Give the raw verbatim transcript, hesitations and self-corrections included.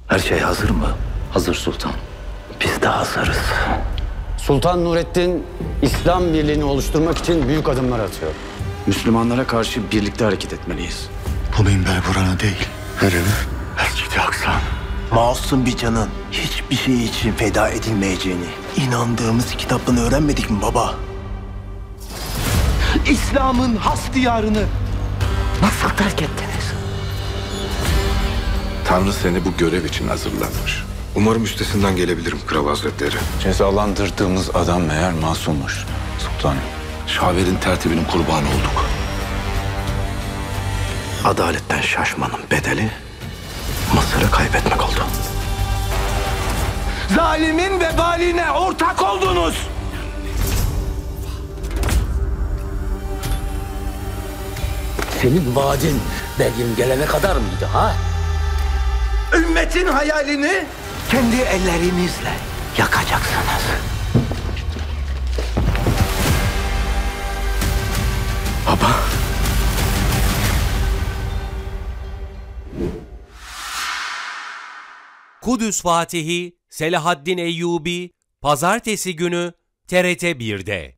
Her şey hazır mı? Hazır sultan. Biz de hazırız. Sultan Nurettin, İslam birliğini oluşturmak için büyük adımlar atıyor. Müslümanlara karşı birlikte hareket etmeliyiz. Bu minber burana değil. Nereye? Mescid-i Aksa. Masum bir canın hiçbir şey için feda edilmeyeceğini inandığımız kitaptan öğrenmedik mi baba? İslam'ın has diyarını nasıl terk ettiniz? Tanrı seni bu görev için hazırlamış. Umarım üstesinden gelebilirim Kral Hazretleri. Cezalandırdığımız adam meğer masummuş sultanım. Şaver'in tertibinin kurbanı olduk. Adaletten şaşmanın bedeli Mısır'ı kaybetmek oldu. Zalimin vebaline ortak oldunuz. Senin vaadin benim gelene kadar mıydı ha? Ümmetin hayalini kendi ellerinizle yakacaksınız. Baba. Kudüs Fatihi Selahaddin Eyyubi Pazartesi günü T R T bir'de.